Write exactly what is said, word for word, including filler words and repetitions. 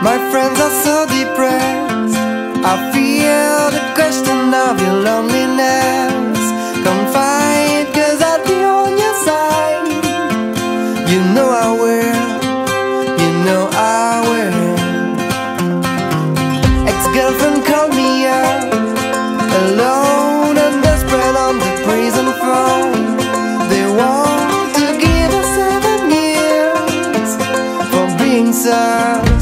My friends are so depressed. I feel the question of your loneliness. Confide, cause I'll be on your side. You know I will, you know I will. Ex-girlfriend called me up, alone and desperate on the prison phone. They want to give us seven years for being so